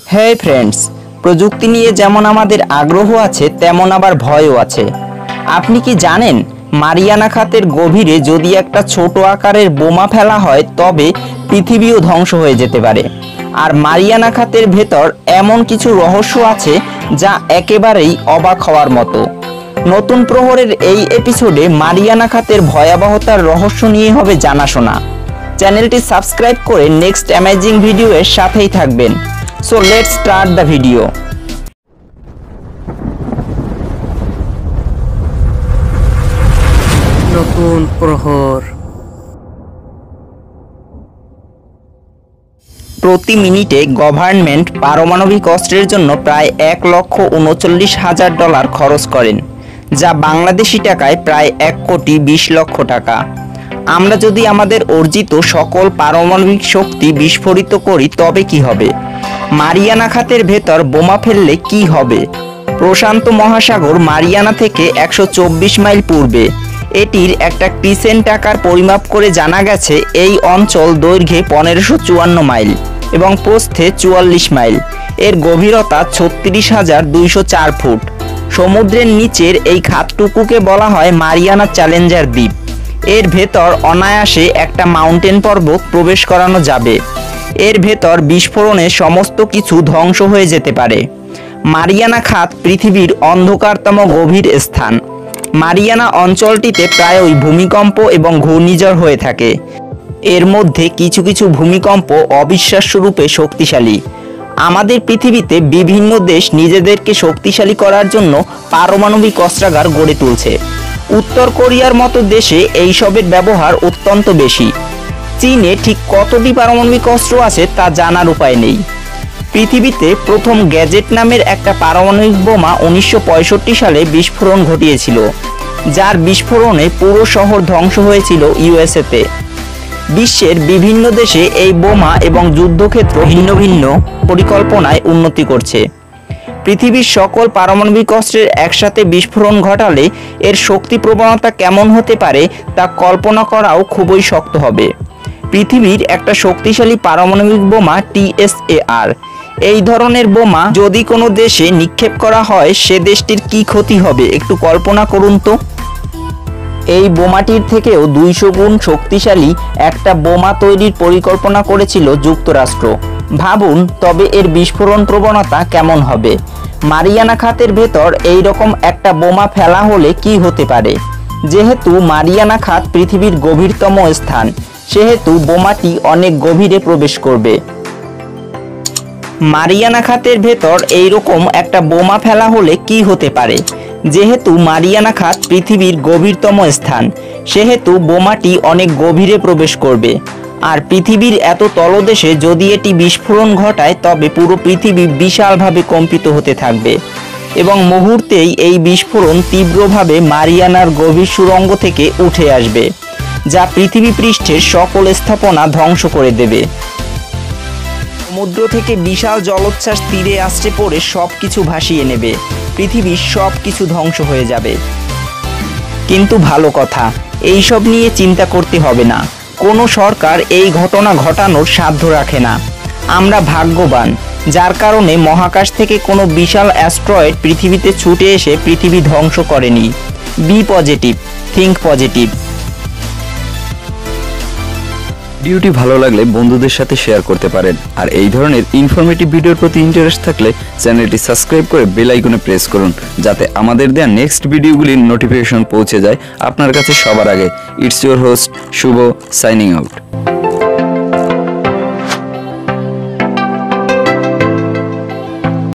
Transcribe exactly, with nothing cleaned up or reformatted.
হে friends, প্রযুক্তি নিয়ে যেমন আমাদের আগ্রহ আছে তেমন আবার ভয়ও আছে। আপনি কি জানেন মারিয়ানা খাতের গভীরে যদি একটা ছোট আকারের বোমা ফেলা হয় তবে পৃথিবীও ধ্বংস হয়ে যেতে পারে। আর মারিয়ানা খাতের ভেতর এমন কিছু রহস্য আছে যা একেবারেই অবাক হওয়ার মতো। নতুন প্রহরের এই এপিসোডে মারিয়ানা খাতের ভয়াবহতার রহস্য নিয়ে হবে জানাশোনা। চ্যানেলটি সাবস্ক্রাইব করে নেক্সট অ্যামেজিং ভিডিওর সাথেই থাকবেন। So let's start the video. নতুন প্রহর। প্রতি মিনিটে গভর্নমেন্ট পারমাণবিক অস্ত্রের জন্য প্রায় এক লক্ষ উনচল্লিশ হাজার ডলার খরচ করেন, যা বাংলাদেশি টাকায় প্রায় এক কোটি বিশ লক্ষ টাকা। আমরা যদি আমাদের অর্জিত সকল পারমাণবিক শক্তি বিস্ফোরিত করি তবে কি হবে? মারিয়ানা খাতের ভেতর বোমা ফেললে কি হবে? প্রশান্ত মহাসাগর মারিয়ানা থেকে একশো চব্বিশ মাইল পূর্বে। এটির একটা ক্রিসেন্ট আকার পরিমাপ করে জানা গেছে এই অঞ্চল দৈর্ঘ্যে পনেরোশো চুয়ান্ন মাইল এবং প্রস্থে চুয়াল্লিশ মাইল। এর গভীরতা ছত্রিশ হাজার দুইশো চার ফুট। সমুদ্রের নিচের এই খাতটুকুকে বলা হয় মারিয়ানা চ্যালেঞ্জার দ্বীপ। এর ভেতর অনায়াসে একটা মাউন্টেন পর্বত প্রবেশ করানো যাবে। এর ভেতর বিস্ফোরণে সমস্ত কিছু ধ্বংস হয়ে যেতে পারে। মারিয়ানা খাত পৃথিবীর অন্ধকারতম গভীর স্থান। মারিয়ানা অঞ্চলটিতে প্রায়ই ভূমিকম্প এবং ঘূর্ণিঝড় হয়ে থাকে। এর মধ্যে কিছু কিছু ভূমিকম্প অবিশ্বাস্য রূপে শক্তিশালী। আমাদের পৃথিবীতে বিভিন্ন দেশ নিজেদেরকে শক্তিশালী করার জন্য পারমাণবিক অস্ত্রাগার গড়ে তুলছে। উত্তর কোরিয়ার মতো দেশে এইসবের ব্যবহার অত্যন্ত বেশি। চীনে ঠিক কতটি পারমাণবিক অস্ত্র আছে তা জানার উপায় নেই। পৃথিবীতে প্রথম গ্যাজেট নামের একটা পারমাণবিক বোমা উনিশশো পঁয়ষট্টি সালে বিস্ফোরণ ঘটিয়েছিল, যার বিস্ফোরণে পুরো শহর ধ্বংস হয়েছিল ইউএসএতে। বিশ্বের বিভিন্ন দেশে এই বোমা এবং যুদ্ধক্ষেত্র ভিন্ন ভিন্ন পরিকল্পনায় উন্নতি করছে। পৃথিবীর সকল পারমাণবিক অস্ত্রের একসাথে বিস্ফোরণ ঘটালে এর শক্তি প্রবণতা কেমন হতে পারে তা কল্পনা করাও খুবই শক্ত হবে। পৃথিবীর একটা শক্তিশালী পারমাণবিক বোমা টিএসএআর। এই ধরনের বোমা যদি কোনো দেশে নিক্ষেপ করা হয় সে দেশটির কি ক্ষতি হবে একটু কল্পনা করুন তো। এই বোমাটির থেকেও দুইশো গুণ শক্তিশালী একটা বোমা তৈরির পরিকল্পনা করেছিল যুক্তরাষ্ট্র। ভাবুন তবে এর বিস্ফোরণ প্রবণতা কেমন হবে। মারিয়ানা খাতের ভেতর এই রকম একটা বোমা ফেলা হলে কি হতে পারে? যেহেতু মারিয়ানা খাত পৃথিবীর গভীরতম স্থান, সেহেতু বোমাটি অনেক গভীরে প্রবেশ করবে। মারিয়ানা খাতের ভেতর এই রকম একটা বোমা ফেলা হলে কি হতে পারে? যেহেতু মারিয়ানা খাত পৃথিবীর গভীরতম স্থান, সেহেতু বোমাটি অনেক গভীরে প্রবেশ করবে। আর পৃথিবীর এত তলদেশে যদি এটি বিস্ফোরণ ঘটায় তবে পুরো পৃথিবী বিশালভাবে কম্পিত হতে থাকবে এবং মুহূর্তেই এই বিস্ফোরণ তীব্রভাবে মারিয়ানার গভীর সুড়ঙ্গ থেকে উঠে আসবে, যা পৃথিবী পৃষ্ঠের সকল স্থাপনা ধ্বংস করে দেবে। সমুদ্র থেকে বিশাল জলোচ্ছ্বাস তীরে আছড়ে পড়ে সব কিছু ভাসিয়ে নেবে। পৃথিবীর সব কিছু ধ্বংস হয়ে যাবে। কিন্তু ভালো কথা, এইসব নিয়ে চিন্তা করতে হবে না। কোনো সরকার এই ঘটনা ঘটানোর সাধ্য রাখে না। আমরা ভাগ্যবান, যার কারণে মহাকাশ থেকে কোনো বিশাল অ্যাস্ট্রয়েড পৃথিবীতে ছুটে এসে পৃথিবী ধ্বংস করেনি। Be positive, think positive. ভিডিওটি ভালো লাগলে বন্ধুদের সাথে শেয়ার করতে পারেন। আর এই ধরনের ইনফরমেটিভ ভিডিওর প্রতি ইন্টারেস্ট থাকলে চ্যানেলটি সাবস্ক্রাইব করে বেল আইকনে প্রেস করুন, যাতে আমাদের দেওয়া নেক্সট ভিডিওগুলির নোটিফিকেশন পৌঁছে যায় আপনার কাছে সবার আগে। It's your host Shubho, signing out.